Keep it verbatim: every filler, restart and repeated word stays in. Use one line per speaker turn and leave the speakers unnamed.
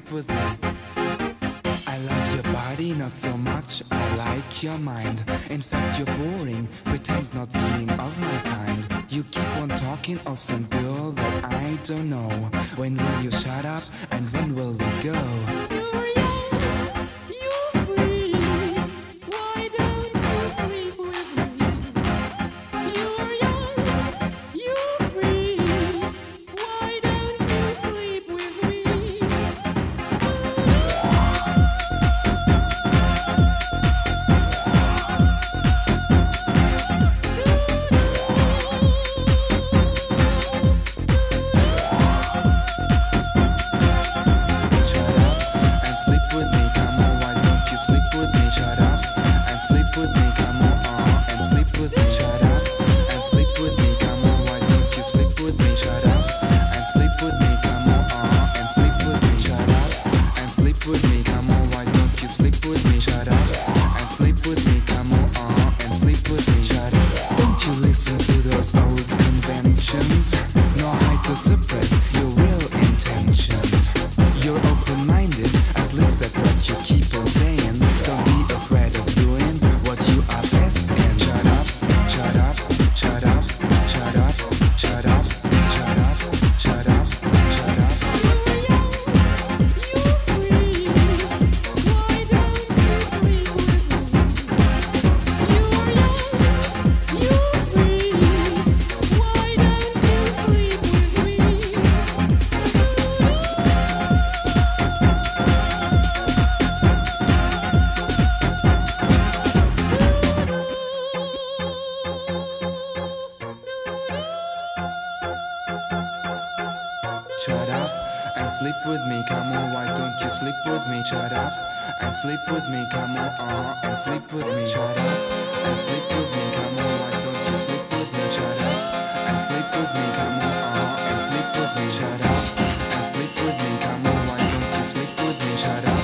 with me. I love your body, not so much, I like your mind. In fact, you're boring, pretend not being of my kind. You keep on talking of some girl that I don't know. When will you shut up, and when will we go? Shut up and sleep with me, come on, why don't you sleep with me? Shut up and sleep with me, come on, uh-huh, and sleep with me. Shut up and sleep with me, come on, why don't you sleep with me? Shut up and sleep with me, come on, uh-huh, and sleep with me. Shut up and sleep with me, come on, why don't you sleep with me? Shut up.